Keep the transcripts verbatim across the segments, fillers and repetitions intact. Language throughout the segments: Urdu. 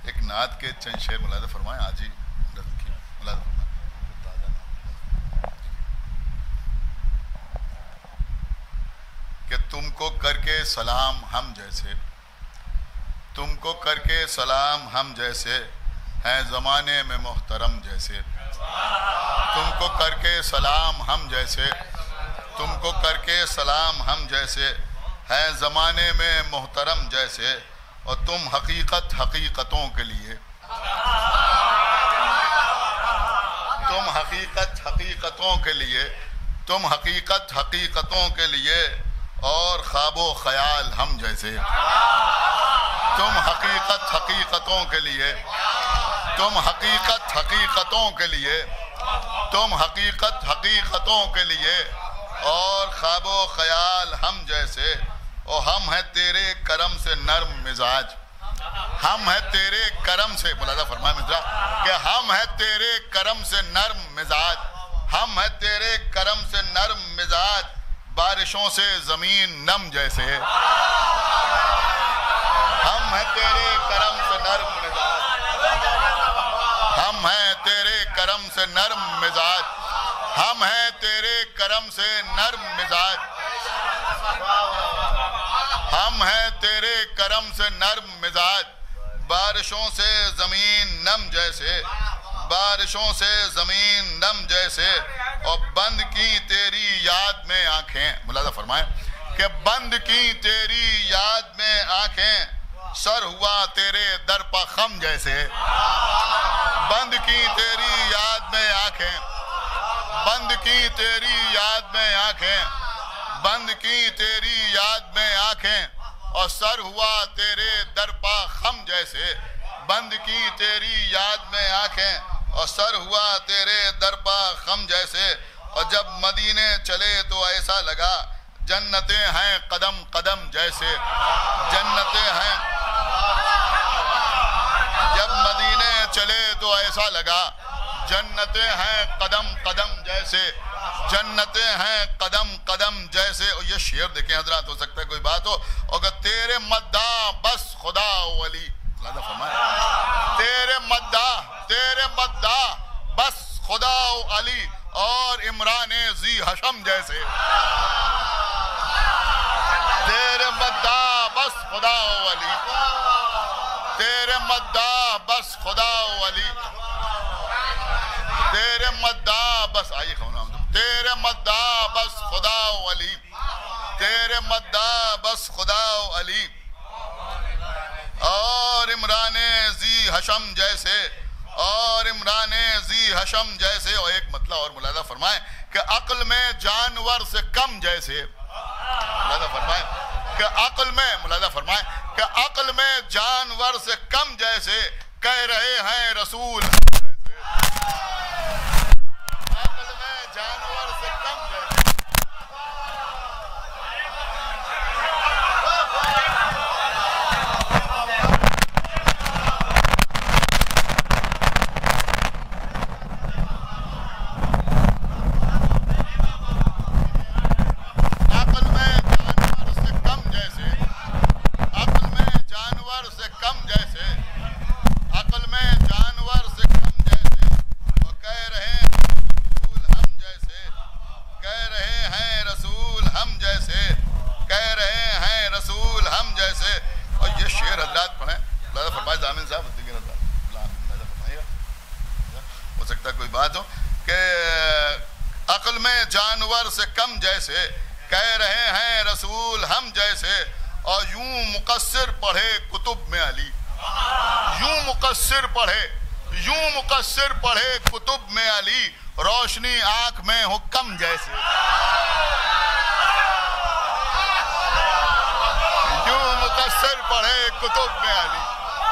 ایک نعت کے چند شعر ملاحظہ فرمائیں، آج ہی نظم کی ملاحظہ فرمائیں. کہ تم کو کر کے سلام ہم جیسے، تم کو کر کے سلام ہم جیسے ہیں زمانے میں محترم جیسے. تم کو کر کے سلام ہم جیسے، تم کو کر کے سلام ہم جیسے ہیں زمانے میں محترم جیسے. اور تم حقیقت حقیقتوں کے لیے، تم حقیقت حقیقتوں کے لیے، تم حقیقت حقیقتوں کے لیے اور خواب و خیال ہم جیسے. تم حقیقت حقیقتوں کے لیے، تم حقیقت حقیقتوں کے لیے، تم حقیقت حقیقتوں کے لیے اور خواب و خیال ہم جیسے. اور ہم ہیں تیرے کرم سے نرم مزاج، ہم ہیں تیرے کرم سے، ملاحظہ فرمائے مزاج کہ ہم ہیں تیرے کرم سے نرم مزاج، ہم ہیں تیرے کرم سے نرم مزاج بارشوں سے زمین نم جیسے. ہم ہیں تیرے کرم سے نرم مزاج، ہم ہیں تیرے کرم سے نرم مزاج، ہم ہیں تیرے کرم سے نرم مزاج، ہم ہیں تیرے کرم سے نرم مزاج بارشوں سے زمین نم جیسے، بارشوں سے زمین نم جیسے. اور بند کی تیری یاد میں آنکھیں، ملاحظہ فرمائیں کہ بند کی تیری یاد میں آنکھیں سر ہوا تیرے در پا خم جیسے. بند کی تیری یاد میں آنکھیں، بند کی تیری یاد میں آنکھیں، بند کی تیری یاد میں آنکھیں اور سر ہوا تیرے در پا خم جیسے. بند کی تیری یاد میں آنکھیں اور سر ہوا تیرے در پا خم جیسے. اور جب مدینے چلے تو ایسا لگا جنتیں ہیں قدم قدم جیسے، جنتیں ہیں. جب مدینے چلے تو ایسا لگا جنتیں ہیں قدم قدم جیسے، جنتیں ہیں قدم قدم جیسے. اور یہ شعر دیکھیں حضرات، ہو سکتا ہے کوئی بات ہو. اور تیرے مداح بس خدا ولی، تیرے مداح تیرے مداح بس خدا و علی اور عمران ذی حشم جیسے. تیرے مداح بس خدا و علی، تیرے مداح بس خدا و علی، تیرے مداح بس، آئیے کھونا تیرے مداح بس خدا و علی، تیرے مداح بس خدا و علی اور عمران ذی حشم جیسے، اور عمران ذی حشم جیسے. اور ایک مطلب اور ملاحظہ فرمائیں کہ عقل میں جانور سے کم جیسے، ملاحظہ فرمائیں کہ عقل میں، ملاحظہ فرمائیں کہ عقل میں جانور سے کم جیسے کہہ رہے ہیں رسول جیسے. عقل میں جانور سے کم جیسے، سے کم جیسے کہہ رہے ہیں رسول ہم جیسے. اور یوں مقصر پڑھے کتب میں علی، یوں مقصر پڑھے، یوں مقصر پڑھے کتب میں علی روشنی آنکھ میں حکم جیسے. یوں مقصر پڑھے کتب میں علی،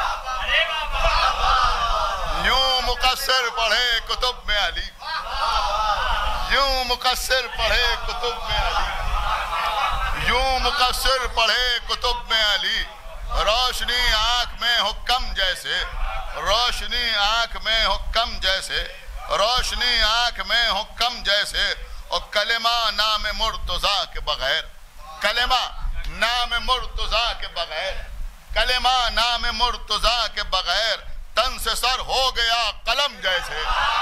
یوں مقصر پڑھے کتب میں علی، یوں مقصر پڑھے کتب میں علی، یوں مقصر پڑھے کتب میں علی روشنی آنکھ میں حکم جیسے، روشنی آنکھ میں حکم جیسے، روشنی آنکھ میں حکم جیسے. اور کلمہ نام مرتضیٰ کے بغیر، کلمہ نام مرتضیٰ کے بغیر، کلمہ نام مرتضیٰ کے بغیر جیسے،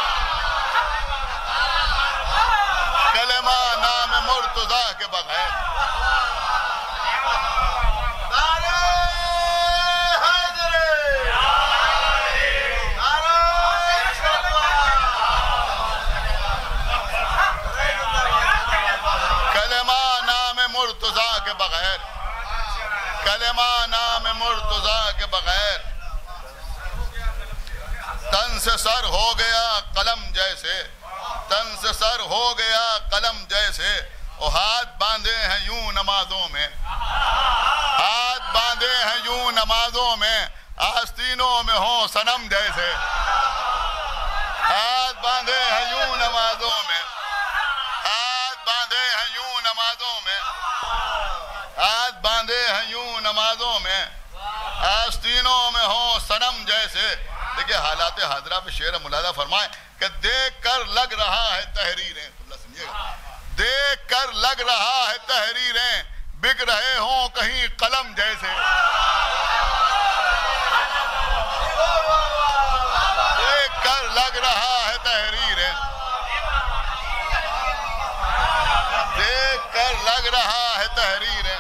کلمہ نام مرتضیٰ کے بغیر، مرتضیٰ کے بغیر، کلمہ نام مرتضیٰ کے بغیر، تن سے سر ہو گیا قلم جیسے، تن سے سر ہو گیا قلم جیسے، اور ہاتھ باندھے ہیں یوں نمازوں میں، ہاتھ باندھے ہیں یوں نمازوں میں، آستینوں میں ہوں صنم جیسے، ہاتھ باندھے ہیں یوں نمازوں میں، ہاتھ باندھے ہیں یوں نمازوں میں، ہاتھ باندھے ہیں یوں نمازوں میں، آستینوں میں ہوں صنم جیسے۔ دیکھیں حالات حاضرہ پہ شعر ملاحظہ فرمائیں کہ دیکھ کر لگ رہا ہے تحریریں، سمجھے گا، دیکھ کر لگ رہا ہے تحریریں، بک رہے ہوں کہیں قلم جیسے، دیکھ کر لگ رہا ہے تحریریں، دیکھ کر لگ رہا ہے تحریریں،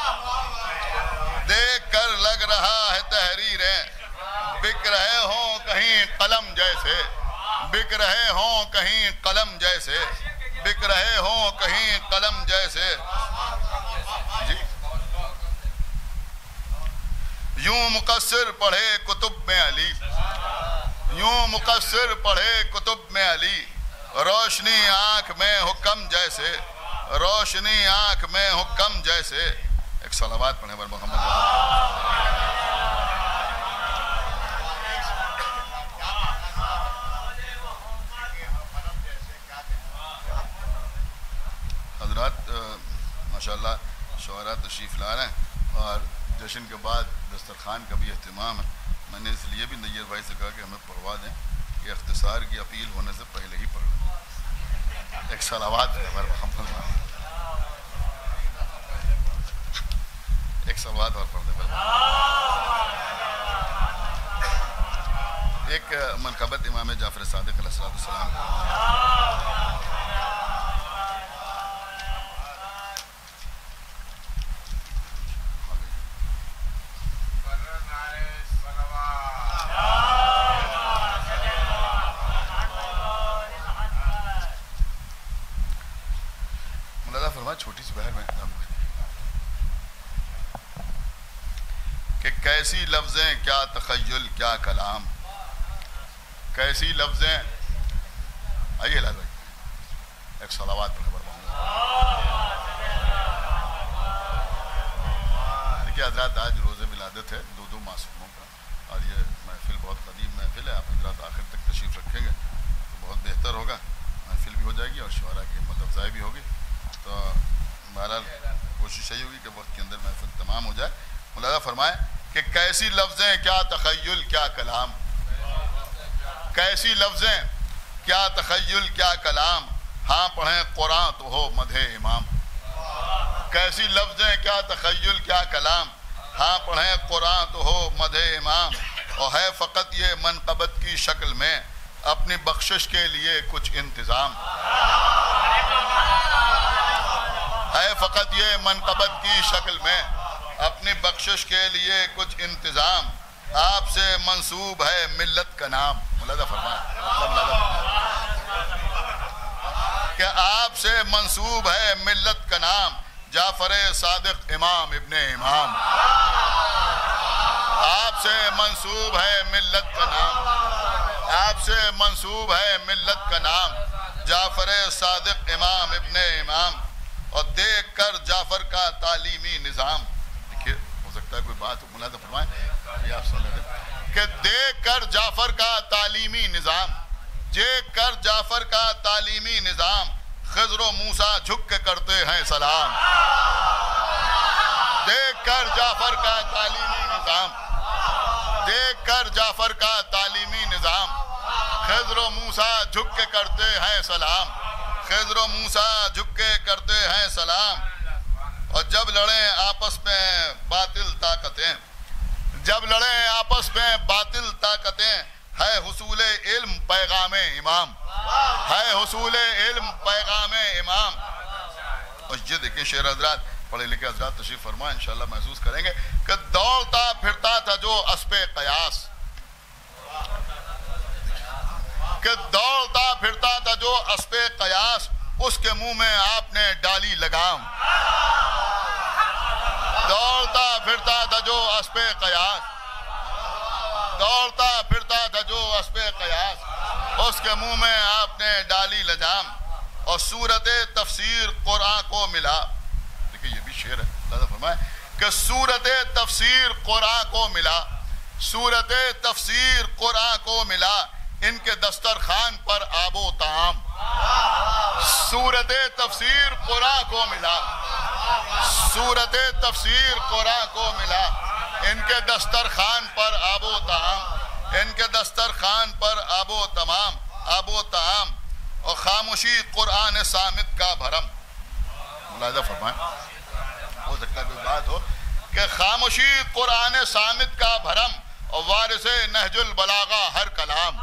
دیکھ کر لگ رہا ہے تحریریں، بک رہے ہوں کہیں قلم جیسے، بک رہے ہوں کہیں قلم جیسے، بک رہے ہوں کہیں قلم جیسے۔ جی یوں مقصر پڑھے کتب میں علی، یوں مقصر پڑھے کتب میں علی، روشنی آنکھ میں حکم جیسے، روشنی آنکھ میں حکم جیسے۔ ایک صلوات پڑھیں بر محمد۔ حضرات ماشاءاللہ شعراء تشریف لا رہے ہیں اور جشن کے بعد دسترخوان کا بھی اہتمام ہے۔ میں نے اس لیے بھی نیر بھائی سے کہا کہ ہمیں پڑھوا دیں کہ اختصار کی اپیل ہونے سے پہلے ہی پڑھ لیں۔ ایک صلوات ہے بر محمد، ایک صلوات اور پڑھ دیں۔ ایک منقبت امام جعفر صادق علیہ السلام چھوٹی سی بہر میں کہ کیسی لفظیں کیا تخیل کیا کلام، کیسی لفظیں، آئیے لازم ایک صلوات پڑھیں بر محمد۔ دیکھیے حضرات آج روز ولادت ہے دو دو معصوموں کا، اور یہ محفل بہت قدیم محفل ہے، آپ حضرات آخر تک تشریف رکھیں گے تو بہت بہتر ہوگا، محفل بھی ہو جائے گی اور شعراء کی ہمت افزائی بھی ہوگی۔ تو بہرحال کوشش یہی ہوگی کہ وقت کے اندر محفل تمام ہو جائے۔ ملاحظہ فرمائیں کہ کیسی لفظیں کیا تخیل کیا کلام، کیسی لفظیں کیا تخیل کیا کلام، ہاں پڑھیں قرآن تو ہو مدح امام، کیسی لفظیں کیا تخیل کیا کلام، ہاں پڑھیں قرآن تو ہو مدح امام، اور ہے فقط یہ منقبت کی شکل میں اپنی بخشش کے لیے کچھ انتظام، ہے فقط یہ منقبت کی شکل میں اپنی بخشش کے لیے کچھ انتظام، آپ سے منسوب ہے ملت کا نام۔ ملاحظہ فرمائیں کہ آپ سے منسوب ہے ملت کا نام، جعفر صادق امام ابن امام، آپ سے منسوب ہے ملت کا نام، آپ سے منسوب ہے ملت کا نام، جعفر صادق امام ابن امام، اور دیکھ کر جعفر کا تعلیمی نظام، دیکھئے ہو سکتا ہے کوئی بات ہو، ملاحظہ فرمائیں یہ آپ سن لیں کہ دیکھ کر جعفر کا تعلیمی نظام، دیکھ کر جعفر کا تعلیمی نظام، خضر و موسیٰ جھک کے کرتے ہیں سلام، دیکھ کر جعفر کا تعلیمی نظام، دیکھ کر جعفر کا تعلیمی نظام، خضر و موسیٰ جھک کے کرتے ہیں سلام، خضر و موسیٰ جھک کے کرتے ہیں سلام، اور جب لڑیں آپس میں باطل طاقتیں، جب لڑیں آپس میں باطل طاقتیں، ہے حصول علم پہ پیغام امام، ہے حصول علم پیغام امام. اور یہ دیکھیں شعر حضرات، پڑھے لکھے حضرات تشریف فرمائیں، انشاءاللہ محسوس کریں گے کہ دوڑتا پھرتا تھا جو اسپِ قیاس، کہ دوڑتا پھرتا تھا جو اسپِ قیاس، اس کے منہ میں آپ نے ڈالی لگام. دوڑتا پھرتا تھا جو اسپِ قیاس، دوڑتا پھرتا تھا جو اسپِ قیاس، اس کے منہ میں آپ نے ڈالی لجام. اور سورت تفسیر قرآن کو ملا. دیکھیں یہ بھی شعر ہے، اللہ فرمائے کہ سورت تفسیر قرآن کو ملا، سورت تفسیر قرآن کو ملا، ان کے دسترخوان پر آب و طعام. سورت تفسیر قرآن کو ملا، سورت تفسیر قرآن کو ملا، ان کے دسترخوان پر آب و طعام، ان کے دسترخوان پر آب و تمام آب و طعام. اور خاموشی قرآن صامت کا بھرم. ملاحظہ فرمائیں، ہو سکتا ہے کوئی بات ہو کہ خاموشی قرآن صامت کا بھرم اور وارث نہج البلاغہ ہر کلام.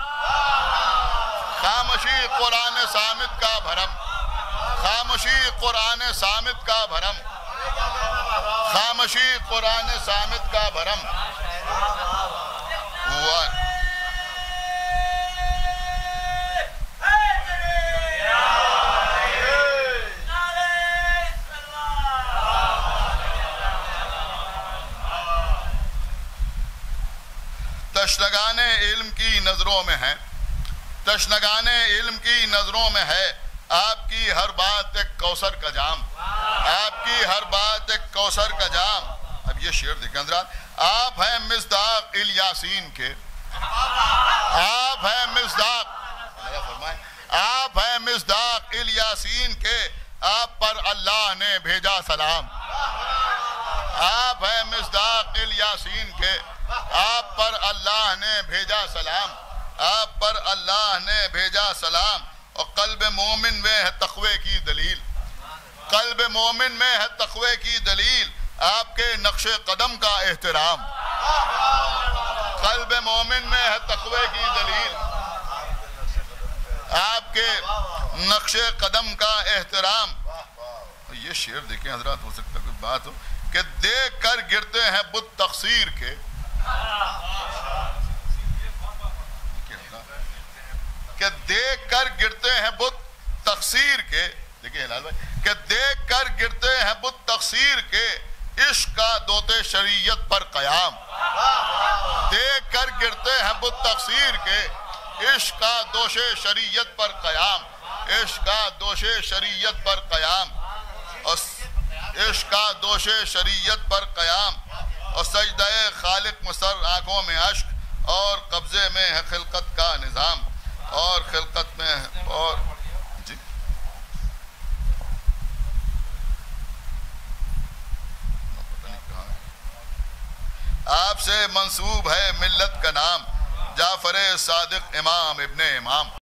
خاموشی قرآن صامت کا بھرم، خاموشی قرآن صامت کا بھرم، خاموشی قرآن صامت کا بھرم. ہوا تشنگان علم کی نظروں میں ہے، تشنگان علم کی نظروں میں ہے، آپ کی ہر بات ایک کوثر کا جام، آپ کی ہر بات ایک کوثر کا جام. اب یہ شعر دیکھیں حضرات، آپ ہیں مصداق الیاسین کے، آپ ہیں مصداق، آپ ہیں مصداق الیاسین کے، آپ پر اللہ نے بھیجا سلام. آپ ہیں مصداق الیاسین کے، آپ پر اللہ نے بھیجا سلام، آپ پر اللہ نے بھیجا سلام. اور قلب مومن میں ہے تقوی کی دلیل، قلب مومن میں ہے تقوی کی دلیل، آپ کے نقش قدم کا احترام. قلب مومن میں ہے تقوی کی دلیل، آپ کے نقش قدم کا احترام. یہ شعر دیکھیں حضرات، ہو سکتا ہے کوئی بات ہو کہ دیکھ کر گرتے ہیں بت تقصیر کے، کہ دیکھ کر گرتے ہیں بت تقصیر کے. دیکھیں ہلال بھائی، کہ دیکھ کر گرتے ہیں بت تقصیر کے، عشق کا دوتے شریعت پر قیام. دیکھ کر گرتے ہیں بت تقصیر کے، عشق کا دوش شریعت پر قیام، عشق کا دوش شریعت پر قیام، اور عشق کا دوش شریعت پر قیام. اور سجدہ خالق مسر آنکھوں میں اشک، اور قبضے میں ہے خلقت کا نظام، اور خلقت میں اور جی آپ سے منسوب ہے ملت کا نام، جعفر صادق امام ابن امام.